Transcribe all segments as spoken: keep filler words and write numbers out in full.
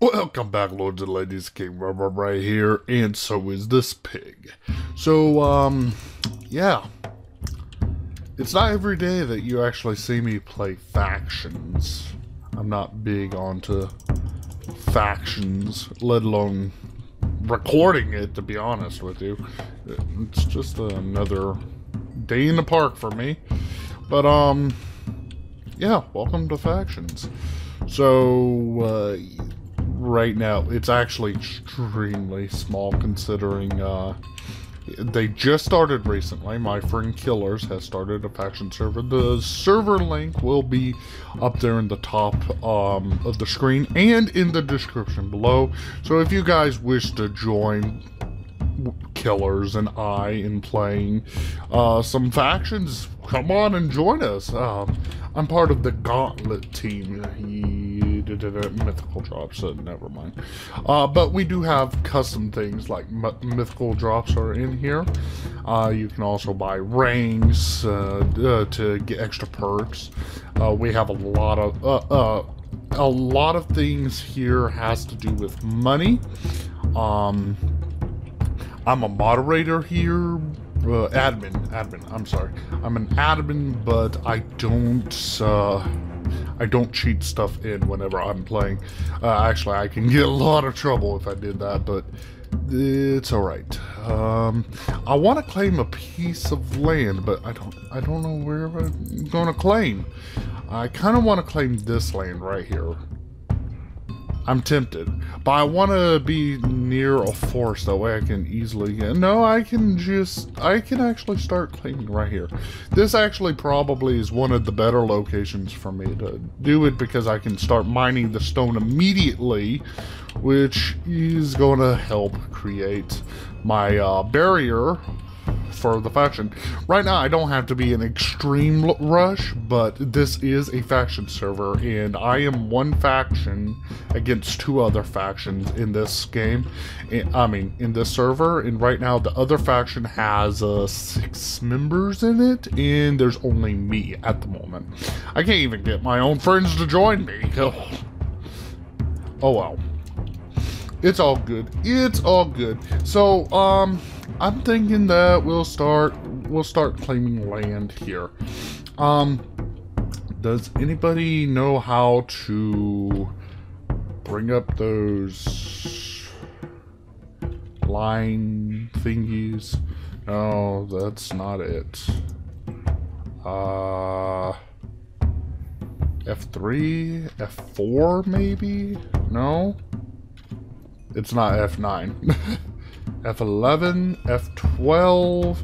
Welcome back, lords and ladies. King Rubber right here, and so is this pig. So, um, yeah. It's not every day that you actually see me play factions. I'm not big onto factions, let alone recording it, to be honest with you. It's just another day in the park for me. But, um, yeah, welcome to factions. So, uh, right now, it's actually extremely small considering, uh, they just started recently. My friend Killers has started a faction server. The server link will be up there in the top um, of the screen and in the description below. So if you guys wish to join Killers and I in playing uh, some factions, come on and join us. Um, I'm part of the Gauntlet team. He did a mythical drops, so never mind. Uh, but we do have custom things like mythical drops are in here. Uh, you can also buy rings uh, uh, to get extra perks. Uh, we have a lot of uh, uh, a lot of things here has to do with money. Um, I'm a moderator here. Uh, admin, admin, I'm sorry. I'm an admin, but I don't, uh, I don't cheat stuff in whenever I'm playing. Uh, actually, I can get a lot of trouble if I did that, but it's alright. Um, I want to claim a piece of land, but I don't, I don't know where I'm going to claim. I kind of want to claim this land right here. I'm tempted, but I want to be near a forest, that way I can easily get... No, I can just... I can actually start claiming right here. This actually probably is one of the better locations for me to do it, because I can start mining the stone immediately, which is going to help create my uh, barrier for the faction. Right now, I don't have to be an extreme rush, but this is a faction server, and I am one faction against two other factions in this game. I mean, in this server, and right now the other faction has uh, six members in it, and there's only me at the moment. I can't even get my own friends to join me. Oh, oh well. It's all good. It's all good. So, um... I'm thinking that we'll start we'll start claiming land here. Um, does anybody know how to bring up those line thingies? No, that's not it. Uh, F three? F four maybe? No? It's not F nine. F eleven, F twelve.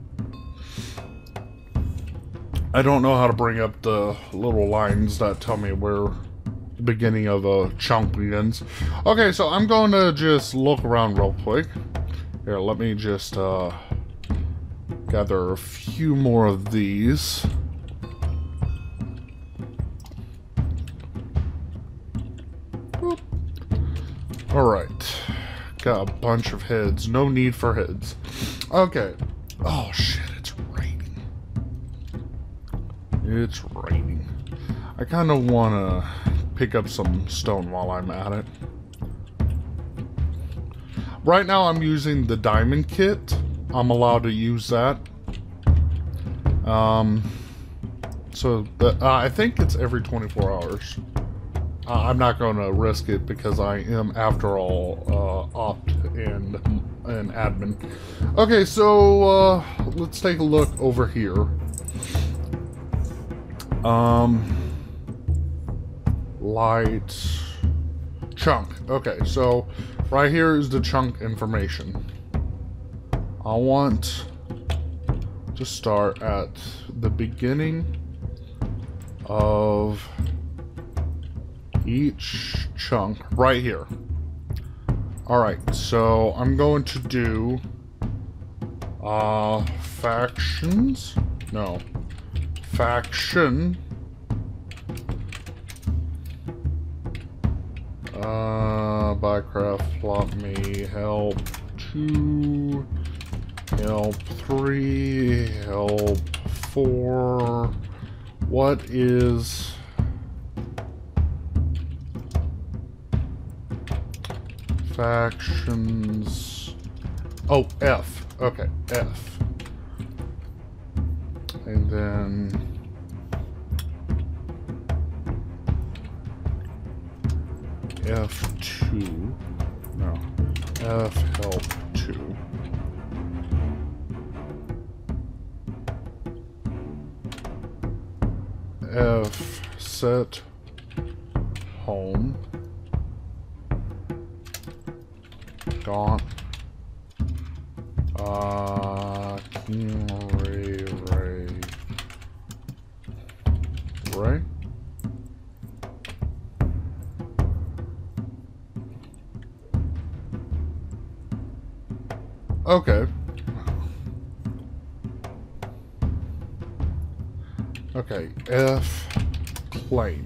I don't know how to bring up the little lines that tell me where the beginning of a chunk begins. Okay, so I'm going to just look around real quick. Here, let me just uh, gather a few more of these. Boop. All right. Got a bunch of heads. No need for heads. Okay. Oh, shit. It's raining. It's raining. I kind of want to pick up some stone while I'm at it. Right now, I'm using the diamond kit. I'm allowed to use that. Um, so, the, uh, I think it's every twenty-four hours. Uh, I'm not going to risk it because I am, after all, uh, opt and an admin. Okay, so uh, let's take a look over here. Um, light chunk. Okay, so right here is the chunk information. I want to start at the beginning of each chunk right here. Alright, so I'm going to do uh factions. No. Faction. Uh Bycraft, plot me, help two, help three, help four. What is Factions. Oh, F. Okay, F. And then F two. No. F help two. F set home. Gaunt. Uh, King Ray Ray. Ray? Okay. Okay, F claim.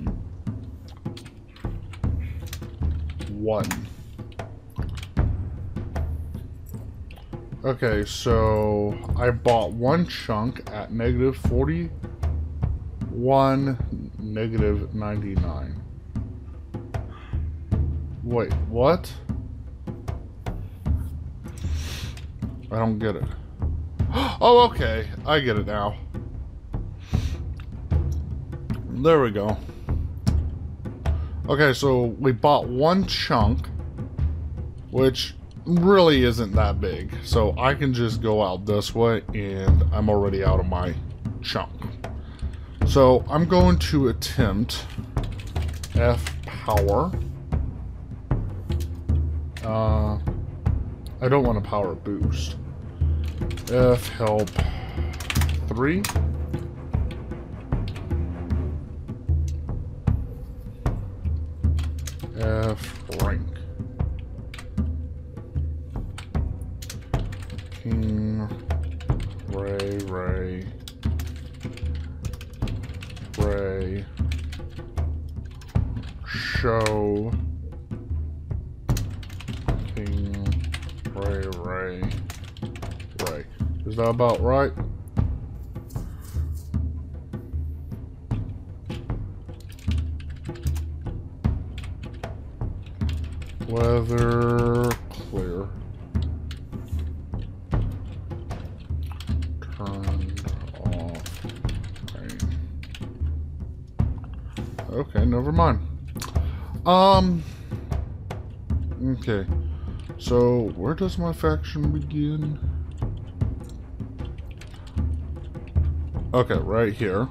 One. Okay, so I bought one chunk at negative forty-one, negative ninety-nine. Wait, what? I don't get it. Oh, okay. I get it now. There we go. Okay, so we bought one chunk, which really isn't that big. So I can just go out this way, and I'm already out of my chunk. So I'm going to attempt F power. Uh... I don't want a power boost. F help three. F rank. King Ray Ray Ray show King Ray, Ray, Ray. Is that about right? Weather clear. Turned off rain. Okay, never mind. Um. Okay. So, where does my faction begin? Okay, right here.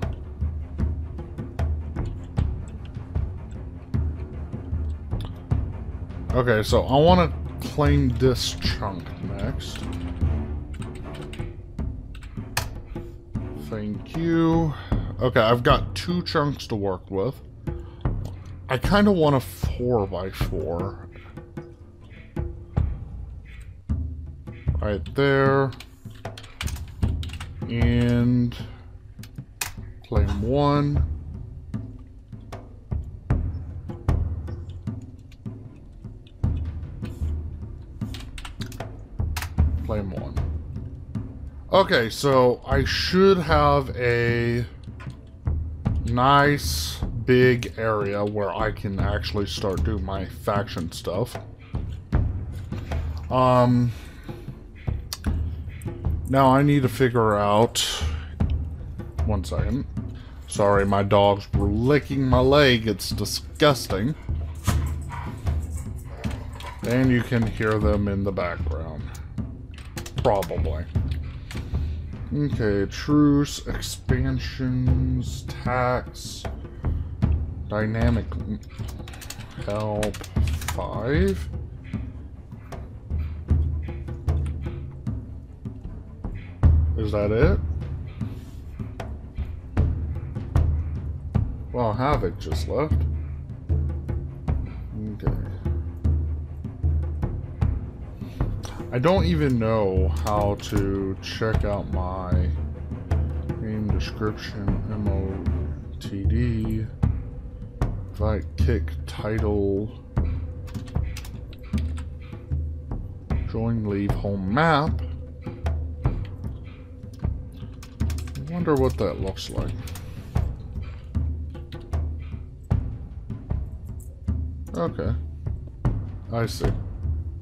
Okay, so I want to claim this chunk next. Thank you. Okay, I've got two chunks to work with. I kind of want a four by four. Right there. And claim one. Claim one. Okay, so I should have a nice big area where I can actually start doing my faction stuff. Um... Now I need to figure out... One second. Sorry, my dogs were licking my leg. It's disgusting. And you can hear them in the background. Probably. Okay, truce, expansions, tax, dynamic help, five. Is that it? Well, Havoc just left. Okay. I don't even know how to check out my game description, M O T D, invite, kick, title, join, leave, home map. I wonder what that looks like. Okay. I see.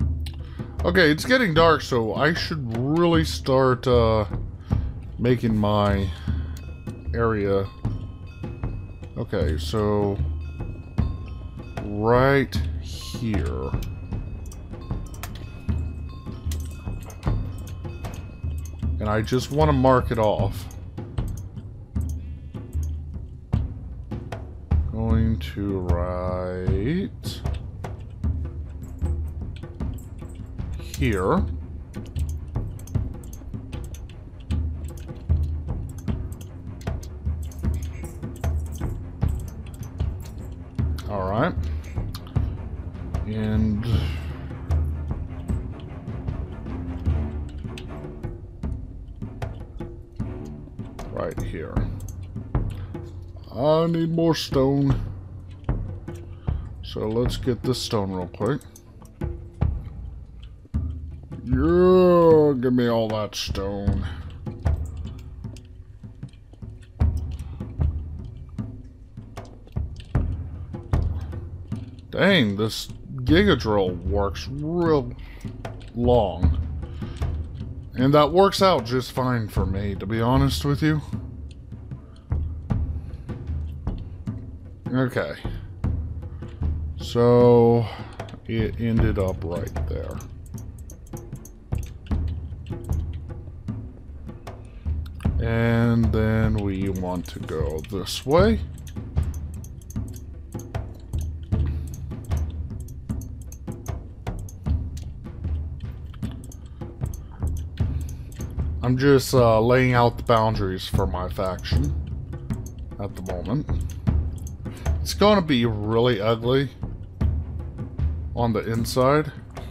Okay, it's getting dark, so I should really start uh, making my area. Okay, so right here. And I just want to mark it off. Going to right here. All right. And right here. I need more stone. So let's get this stone real quick. Yeah, give me all that stone. Dang, this Giga Drill works real long. And that works out just fine for me, to be honest with you. Okay. So, it ended up right there. And then we want to go this way. I'm just uh, laying out the boundaries for my faction at the moment. It's going to be really ugly on the inside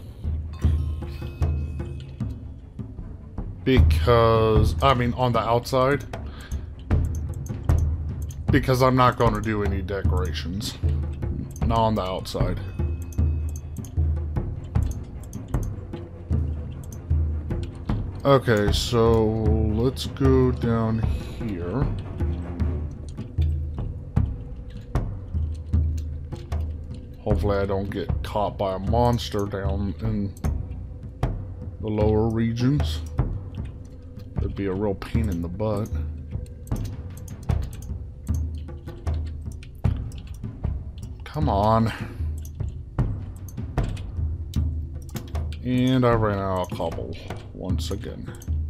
because, I mean on the outside, because I'm not going to do any decorations. Not on the outside. Okay, so let's go down here. Hopefully I don't get caught by a monster down in the lower regions. That'd be a real pain in the butt. Come on. And I ran out of cobble once again.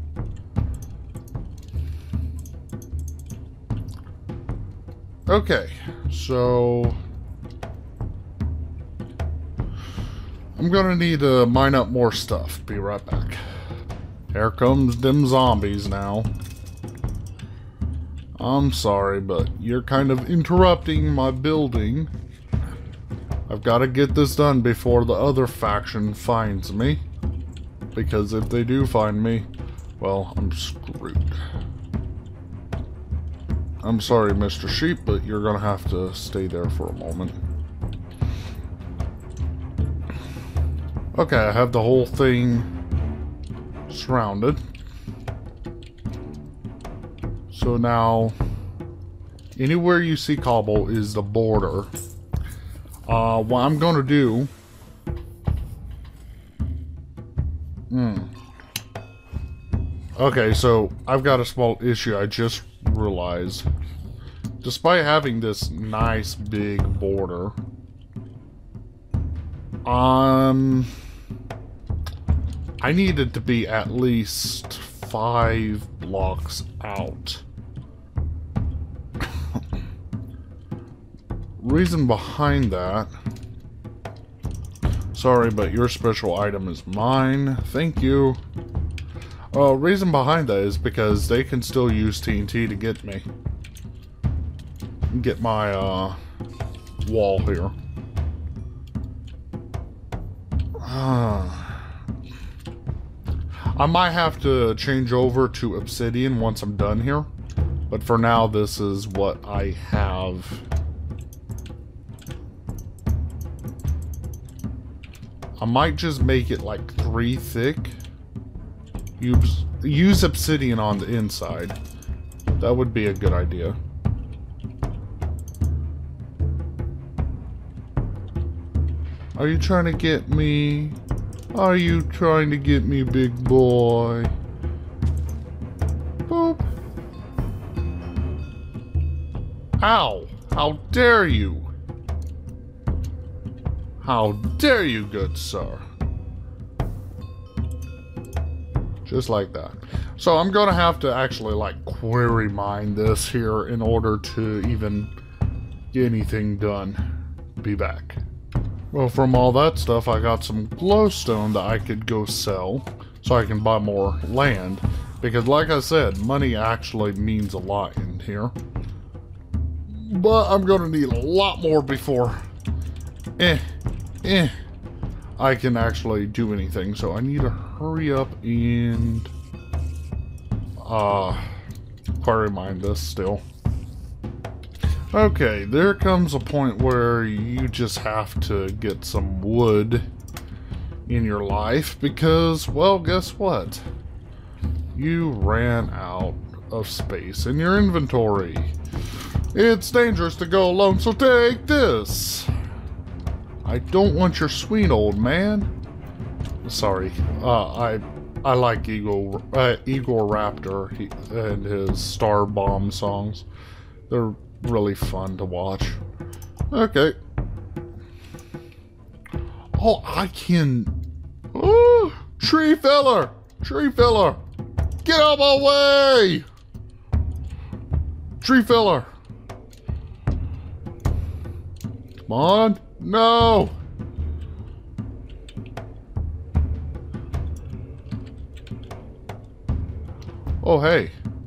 Okay, so I'm gonna need to mine up more stuff. Be right back. Here comes them zombies now. I'm sorry, but you're kind of interrupting my building. I've got to get this done before the other faction finds me. Because if they do find me, well, I'm screwed. I'm sorry, Mister Sheep, but you're gonna have to stay there for a moment. Okay, I have the whole thing surrounded. So now, anywhere you see cobble is the border. Uh, what I'm gonna do... Hmm. Okay, so I've got a small issue I just realized. Despite having this nice big border, um, I need it to be at least five blocks out. Reason behind that... Sorry, but your special item is mine. Thank you. Uh, reason behind that is because they can still use T N T to get me. Get my, uh, wall here. Uh, I might have to change over to obsidian once I'm done here. But for now, this is what I have. I might just make it like three thick. Use, use obsidian on the inside. That would be a good idea. Are you trying to get me? Are you trying to get me, big boy? Boop. Ow! How dare you? How dare you, good sir? Just like that. So I'm gonna have to actually like query mine this here in order to even get anything done. Be back. Well, from all that stuff, I got some glowstone that I could go sell so I can buy more land. Because like I said, money actually means a lot in here. But I'm gonna need a lot more before eh, eh, I can actually do anything. So I need to hurry up and uh, query mine this still. Okay, there comes a point where you just have to get some wood in your life because, well, guess what? You ran out of space in your inventory. It's dangerous to go alone, so take this. I don't want your sweet old man. Sorry, uh, I I like Igor, uh, Igor Raptor he, and his Star Bomb songs. They're really fun to watch. Okay. Oh, I can... Oh, tree filler! Tree filler! Get out of my way! Tree filler! Come on! No! Oh, hey.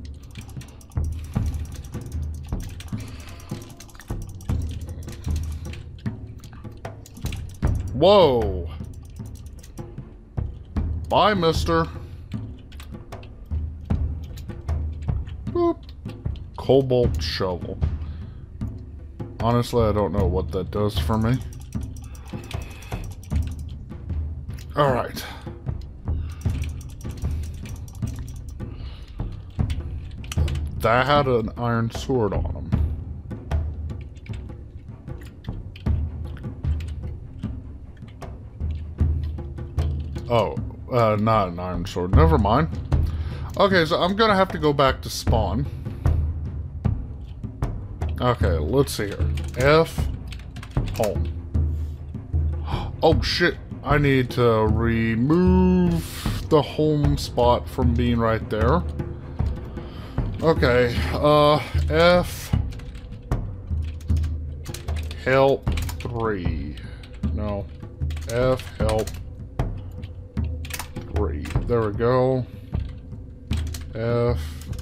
Whoa! Bye, mister. Boop. Cobalt shovel. Honestly, I don't know what that does for me. Alright. That had an iron sword on him. Oh, uh, not an iron sword. Never mind. Okay, so I'm gonna have to go back to spawn. Okay, let's see here. F, home. Oh shit, I need to remove the home spot from being right there. Okay, uh, F, help three. No, F, help three. There we go. F,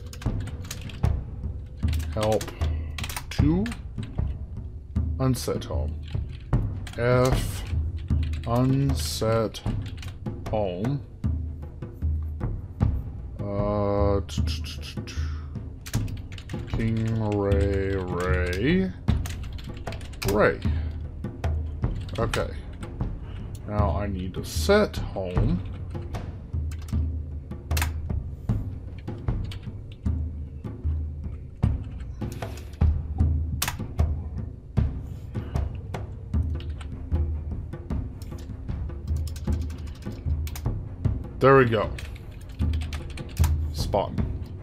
help two. Unset home. F, unset home. Uh, King Ray Ray Ray. Okay. Now I need to set home. There we go. Spawn.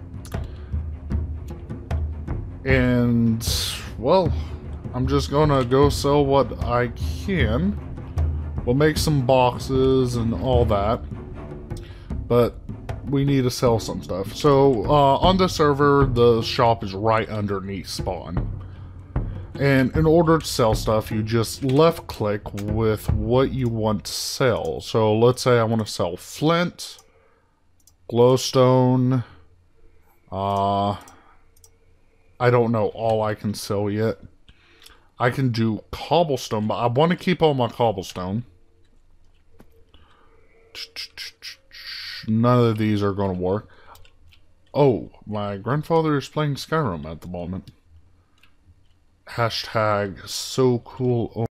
And, well, I'm just gonna go sell what I can. We'll make some boxes and all that. But we need to sell some stuff. So, uh, on the server, the shop is right underneath spawn. And in order to sell stuff, you just left click with what you want to sell. So let's say I want to sell flint, glowstone, uh, I don't know all I can sell yet. I can do cobblestone, but I want to keep all my cobblestone. None of these are going to work. Oh, my grandfather is playing Skyrim at the moment. Hashtag so cool.